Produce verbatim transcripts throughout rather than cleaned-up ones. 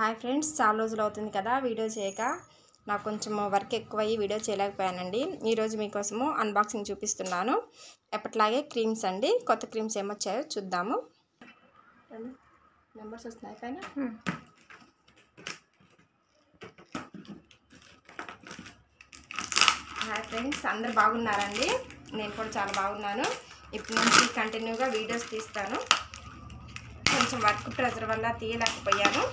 Hi friends, చాలా రోజులు అవుతుంది కదా వీడియో చేయక. నాకు కొంచెం వర్క్ ఎక్కువయ్యి వీడియో చేయలేకపోయానండి. ఈరోజు మీకోసము అన్బాక్సింగ్ చూపిస్తున్నాను. ఎప్పట్లాగే క్రీమ్స్ అండి. కొత్త క్రీమ్స్ ఏమొచ్చాయో చూద్దాము. నెంబర్స్ వస్తున్నాయి పైన. హాయ్ ఫ్రెండ్స్, అందరు బాగున్నారండి? నేను కూడా చాలా బాగున్నాను. ఇప్పటి నుంచి కంటిన్యూగా వీడియోస్ తీస్తాను. కొంచెం వర్క్ ప్రెజర్ వల్ల తీయలేకపోయాను.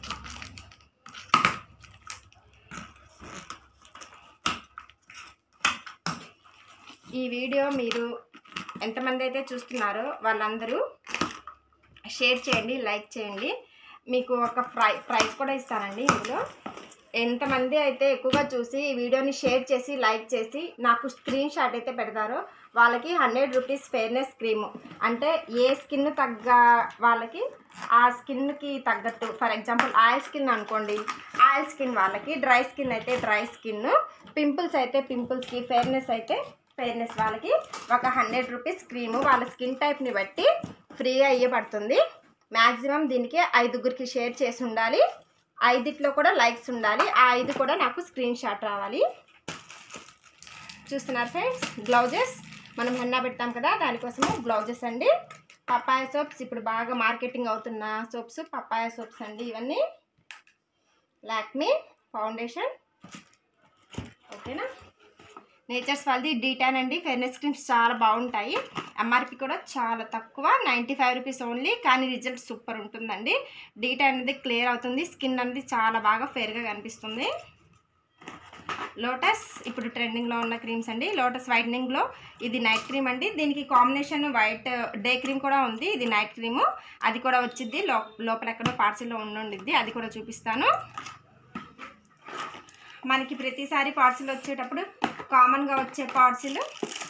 ఈ వీడియో మీరు ఎంతమంది అయితే చూస్తున్నారో వాళ్ళందరూ షేర్ చేయండి, లైక్ చేయండి. మీకు ఒక ప్రై ప్రైజ్ కూడా ఇస్తానండి. ఇందులో ఎంతమంది అయితే ఎక్కువగా చూసి ఈ వీడియోని షేర్ చేసి లైక్ చేసి నాకు స్క్రీన్ షాట్ అయితే పెడతారో వాళ్ళకి హండ్రెడ్ రూపీస్ ఫెయిర్నెస్ క్రీమ్, అంటే ఏ స్కిన్ తగ్గ వాళ్ళకి ఆ స్కిన్కి తగ్గట్టు. ఫర్ ఎగ్జాంపుల్ ఆయిల్ స్కిన్ అనుకోండి, ఆయిల్ స్కిన్ వాళ్ళకి, డ్రై స్కిన్ అయితే డ్రై స్కిన్, పింపుల్స్ అయితే పింపుల్స్కి, ఫెయిర్నెస్ అయితే ఫెయిర్నెస్ వాళ్ళకి ఒక హండ్రెడ్ రూపీస్ క్రీము వాళ్ళ స్కిన్ టైప్ని బట్టి ఫ్రీగా ఇవ్వబడుతుంది. మ్యాక్సిమం దీనికి ఐదుగురికి షేర్ చేసి ఉండాలి, ఐదిట్లో కూడా లైక్స్ ఉండాలి. ఆ ఐదు కూడా నాకు స్క్రీన్ షాట్ రావాలి. చూస్తున్నారు ఫ్రెండ్స్, గ్లౌజెస్ మనం హెన్నా పెడతాం కదా, దానికోసము గ్లౌజెస్ అండి. పప్పాయ సోప్స్, ఇప్పుడు బాగా మార్కెటింగ్ అవుతున్న సోప్స్ పప్పాయ సోప్స్ అండి. ఇవన్నీ లాక్మీ ఫౌండేషన్, ఓకేనా. నేచర్స్ వాళ్ళది డీ టెన్ అండి. ఫెయిర్నెస్ క్రీమ్స్ చాలా బాగుంటాయి. ఎంఆర్పి కూడా చాలా తక్కువ, నైంటీ ఫైవ్ రూపీస్ ఓన్లీ. కానీ రిజల్ట్ సూపర్ ఉంటుందండి. డీ టెన్ అనేది క్లియర్ అవుతుంది, స్కిన్ అనేది చాలా బాగా ఫెయిర్గా కనిపిస్తుంది. లోటస్ ఇప్పుడు ట్రెండింగ్లో ఉన్న క్రీమ్స్ అండి. లోటస్ వైట్నింగ్లో ఇది నైట్ క్రీమ్ అండి. దీనికి కాంబినేషన్ వైట్ డే క్రీమ్ కూడా ఉంది. ఇది నైట్ క్రీము, అది కూడా వచ్చింది. లో లోపల ఎక్కడో పార్సిల్లో ఉండిద్ది, అది కూడా చూపిస్తాను. మనకి ప్రతిసారి పార్సిల్ వచ్చేటప్పుడు కామన్గా వచ్చే పార్సిల్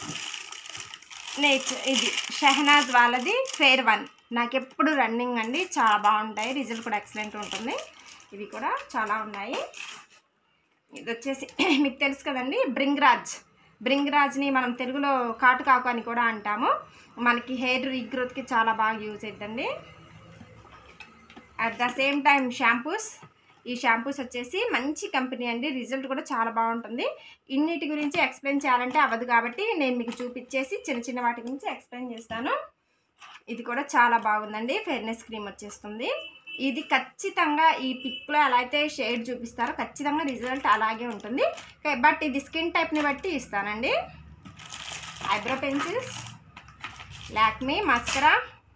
నేచర్, ఇది షెహనాజ్ వాళ్ళది ఫెయిర్ వన్, నాకు ఎప్పుడు రన్నింగ్ అండి. చాలా బాగుంటాయి, రిజల్ట్ కూడా ఎక్సలెంట్ ఉంటుంది. ఇవి కూడా చాలా ఉన్నాయి. ఇది వచ్చేసి మీకు తెలుసు కదండి, బ్రింగ్రాజ్. బ్రింగ్రాజ్ని మనం తెలుగులో కాటుకాకు అని కూడా అంటాము. మనకి హెయిర్ రీగ్రోత్కి చాలా బాగా యూజ్ అవుతుందండి. At the same time shampoos, ఈ షాంపూస్ వచ్చేసి మంచి కంపెనీ అండి, రిజల్ట్ కూడా చాలా బాగుంటుంది. ఇన్నిటి గురించి ఎక్స్ప్లెయిన్ చేయాలంటే అవ్వదు కాబట్టి నేను మీకు చూపించేసి చిన్న చిన్న వాటి గురించి ఎక్స్ప్లెయిన్ చేస్తాను. ఇది కూడా చాలా బాగుందండి, ఫెయిర్నెస్ క్రీమ్ వచ్చేస్తుంది. ఇది ఖచ్చితంగా ఈ పిక్లో ఎలా అయితే షేడ్ చూపిస్తారో ఖచ్చితంగా రిజల్ట్ అలాగే ఉంటుంది. బట్ ఇది స్కిన్ టైప్ని బట్టి ఇస్తానండి. ఐబ్రో పెన్సిల్స్, లాక్మీ మస్కరా,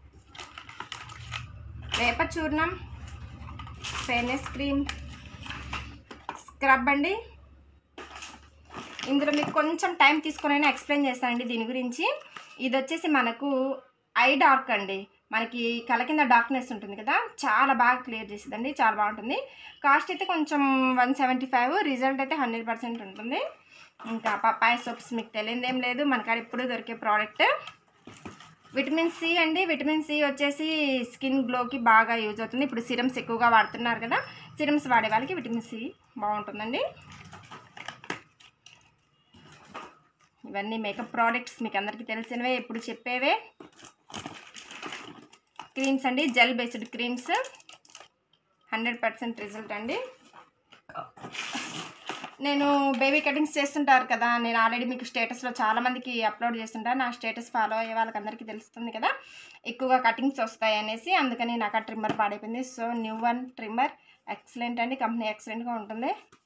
వేప చూర్ణం, ఫెయిర్నెస్ క్రీమ్, స్క్రబ్ అండి. ఇందులో మీకు కొంచెం టైం తీసుకుని ఎక్స్ప్లెయిన్ చేస్తానండి దీని గురించి. ఇది వచ్చేసి మనకు ఐ డార్క్ అండి, మనకి కళ్ళ కింద డార్క్నెస్ ఉంటుంది కదా, చాలా బాగా క్లియర్ చేస్తుందండి, చాలా బాగుంటుంది. కాస్ట్ అయితే కొంచెం వన్ సెవెంటీ ఫైవ్, రిజల్ట్ అయితే హండ్రెడ్ పర్సెంట్ ఉంటుంది. ఇంకా పప్పాయ సోప్స్ మీకు తెలియదు ఏం లేదు, మనకాడ ఎప్పుడు దొరికే ప్రోడక్ట్. విటమిన్ సి అండి. విటమిన్ సి వచ్చేసి స్కిన్ గ్లోకి బాగా యూజ్ అవుతుంది. ఇప్పుడు సిరమ్స్ ఎక్కువగా వాడుతున్నారు కదా, సిరమ్స్ వాడే వాళ్ళకి విటమిన్ సి బాగుంటుందండి. ఇవన్నీ మేకప్ ప్రోడక్ట్స్ మీకు అందరికీ తెలిసినవే, ఎప్పుడు చెప్పేవే. క్రీమ్స్ అండి, gel based creams, hundred percent result అండి. నేను బేబీ కటింగ్స్ చేస్తుంటారు కదా, నేను ఆల్రెడీ మీకు స్టేటస్లో చాలామందికి అప్లోడ్ చేస్తుంటాను. నా స్టేటస్ ఫాలో అయ్యే వాళ్ళకి అందరికీ తెలుస్తుంది కదా, ఎక్కువగా కటింగ్స్ వస్తాయి అనేసి. అందుకని నాకు ఆ ట్రిమ్మర్ పాడైపోయింది. So new one trimmer, excellent అండి, కంపెనీ ఎక్సలెంట్గా ఉంటుంది.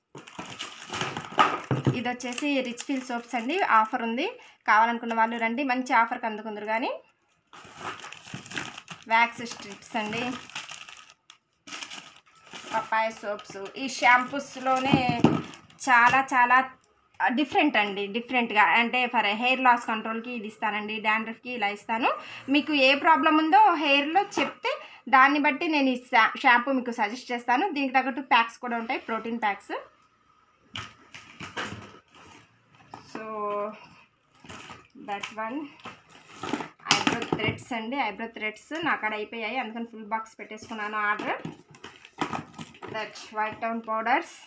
ఇది వచ్చేసి రిచ్ ఫీల్ సోప్స్ అండి. ఆఫర్ ఉంది, కావాలనుకున్న వాళ్ళు రండి, మంచి ఆఫర్కి అందుకుందరు. కానీ వ్యాక్స్ స్ట్రిప్స్ అండి, పప్పాయ సోప్స్. ఈ షాంపూస్లోనే చాలా చాలా డిఫరెంట్ అండి, డిఫరెంట్గా. అంటే ఫర్ హెయిర్ లాస్ కంట్రోల్కి ఇది ఇస్తానండి, డాండ్రఫ్కి ఇలా ఇస్తాను. మీకు ఏ ప్రాబ్లం ఉందో హెయిర్లో చెప్తే దాన్ని బట్టి నేను ఈ షాంపూ మీకు సజెస్ట్ చేస్తాను. దీనికి తగ్గట్టు ప్యాక్స్ కూడా ఉంటాయి, protein packs. So that one. Eyebrow threads అండి, ఐబ్రో థ్రెడ్స్ నా కాడ అయిపోయాయి, అందుకని ఫుల్ బాక్స్ పెట్టేసుకున్నాను order. That white tone powders,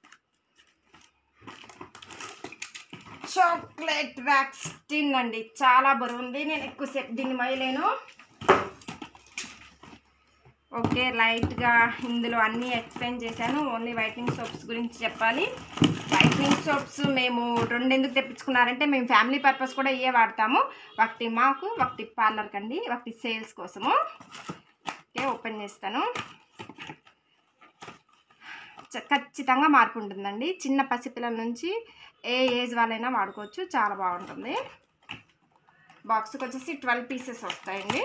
chocolate wax tin అండి, చాలా బరువు ఉంది, నేను ఎక్కువసేపు దీన్ని మొయ్యలేను. ఓకే, లైట్గా ఇందులో అన్నీ ఎక్స్ప్లెయిన్ చేశాను. ఓన్లీ వైట్నింగ్ సోప్స్ గురించి చెప్పాలి. వైట్నింగ్ సోప్స్ మేము రెండు ఎందుకు తెప్పించుకున్నారంటే మేము ఫ్యామిలీ పర్పస్ కూడా ఇవే వాడతాము. ఒకటి మాకు, ఒకటి పార్లర్కి అండి, ఒకటి సేల్స్ కోసము. ఓకే, ఓపెన్ చేస్తాను. ఖచ్చితంగా మార్పు ఉంటుందండి. చిన్న పసిపిల్లల నుంచి ఏ ఏజ్ వాళ్ళైనా వాడుకోవచ్చు, చాలా బాగుంటుంది. బాక్స్కి వచ్చేసి ట్వెల్వ్ పీసెస్ వస్తాయండి.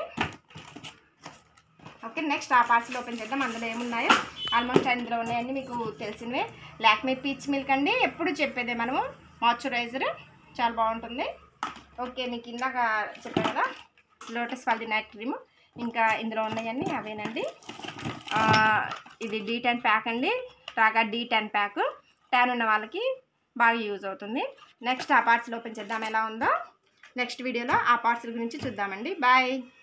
ఓకే, నెక్స్ట్ ఆ పార్సల్ ఓపెన్ చేద్దాం. అందులో ఏమున్నాయో ఆల్మోస్ట్ అందులో ఉన్నాయండి, మీకు తెలిసినవే. లాక్మే పీచ్ మిల్క్ అండి, ఎప్పుడు చెప్పేదే మనము. మాయిశ్చరైజర్ చాలా బాగుంటుంది. ఓకే, మీకు ఇందాక చెప్పాను కదా లోటస్ వాల్ది నైట్ క్రీమ్, ఇంకా ఇందులో ఉన్నాయండి అవేనండి. ఇది డీ టెన్ ప్యాక్ అండి, రాగా డీ టెన్ ప్యాక్. ట్యాన్ ఉన్న వాళ్ళకి బాగా యూజ్ అవుతుంది. నెక్స్ట్ ఆ పార్సల్ ఓపెన్ చేద్దాం ఎలా ఉందో. నెక్స్ట్ వీడియోలో ఆ పార్సల్ గురించి చూద్దామండి. బాయ్.